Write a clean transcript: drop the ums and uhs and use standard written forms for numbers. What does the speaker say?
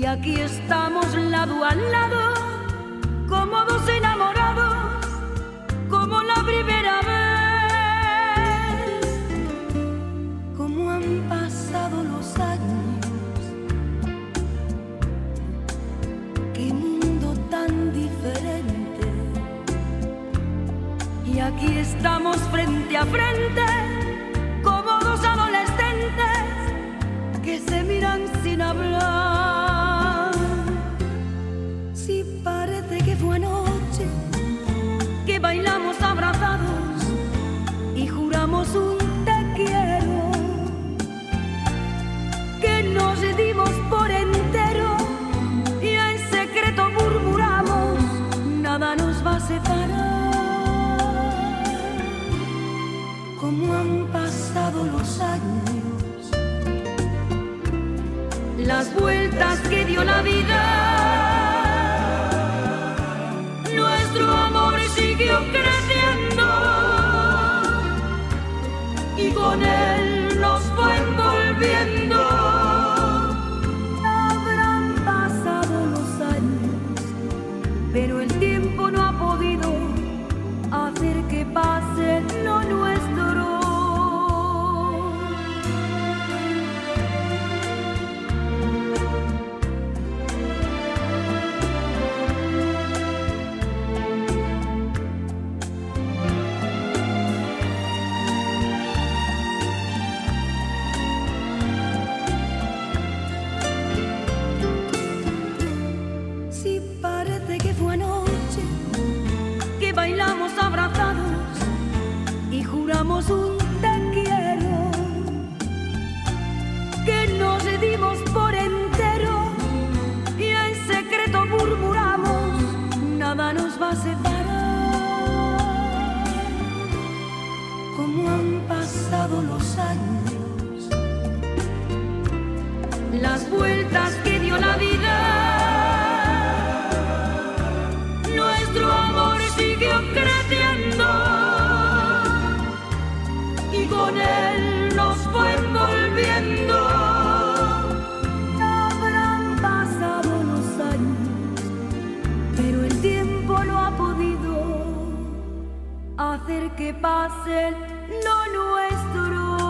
aquí estamos lado a lado, como dos enamorados, como la primera vez. Como han pasado los años, qué mundo tan diferente. Y aquí estamos frente a frente, como dos adolescentes que se miran sin hablar. Si parece que fue anoche que bailamos abrazados y juramos un te quiero, que nos dimos por entero y en secreto murmuramos, nada nos va a separar. Como han pasado los años, las vueltas que dio la vida, nuestro amor siguió creciendo y con él nos fue envolviendo. Habrán pasado los años, pero el tiempo no ha podido hacer que pase lo nuestro. Si parece que fue anoche que bailamos abrazados y juramos un te quiero, que nos dimos por entero y en secreto murmuramos, nada nos va a separar. Como han pasado los años, las vueltas que dio la vida, nuestro amor siguió creciendo y con él nos fue envolviendo. Habrán pasado los años, pero el tiempo no ha podido hacer que pase lo nuestro.